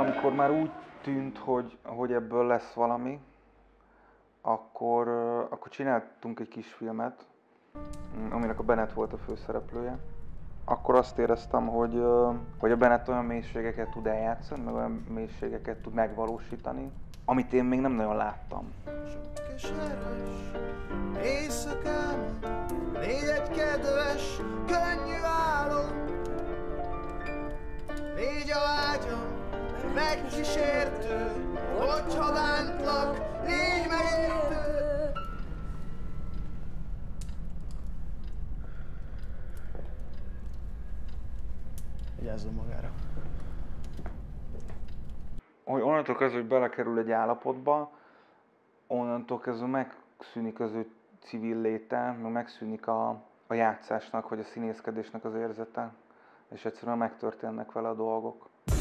Amikor már úgy tűnt, hogy ebből lesz valami, akkor csináltunk egy kis filmet, aminek a Bennett volt a főszereplője. Akkor azt éreztem, hogy a Bennett olyan mélységeket tud eljátszani, meg olyan mélységeket tud megvalósítani, amit én még nem nagyon láttam. Sok és erős éjszakában légy egy kedves, könnyű álom. Légy a vágyam, megkísértő, hogyha bántlak, légy megértő. Vigyázzon magára. Hogy onnantól kezdve, hogy belekerül egy állapotba, onnantól kezdve megszűnik az ő civil léte, meg megszűnik a játszásnak, vagy a színészkedésnek az érzete, és egyszerűen megtörténnek vele a dolgok.